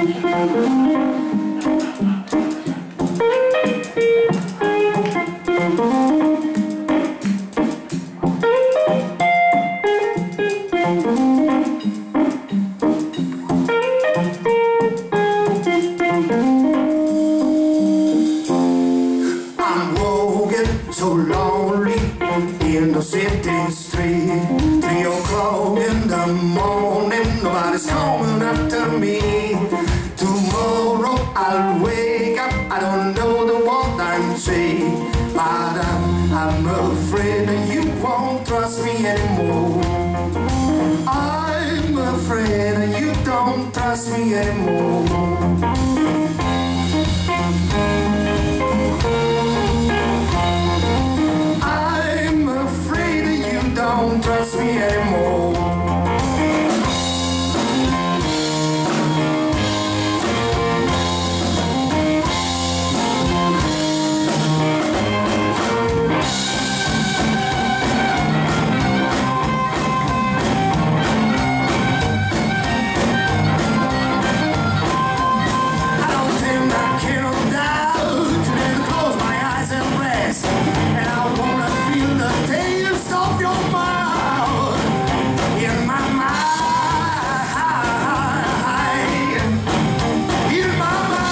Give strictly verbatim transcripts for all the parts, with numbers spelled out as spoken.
So lonely in the city street. Three o'clock in the morning, nobody's coming after me. Tomorrow I'll wake up, I don't know the what I'm saying, but I'm, I'm afraid that you won't trust me anymore. I'm afraid that you don't trust me anymore. Don't trust me anymore. I don't think I can doubt to never close my eyes and rest, and I wanna feel the taste of your mouth in my mind, in my mind.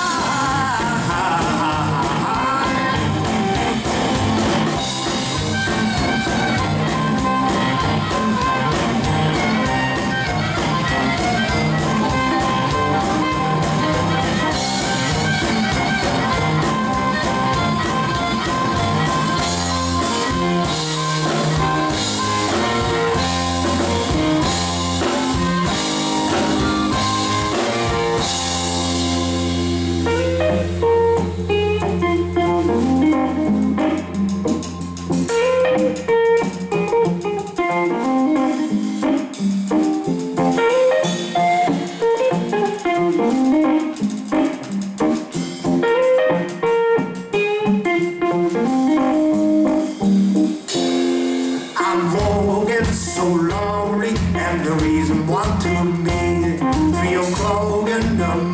So lonely, and the reason why to me, three o'clock in the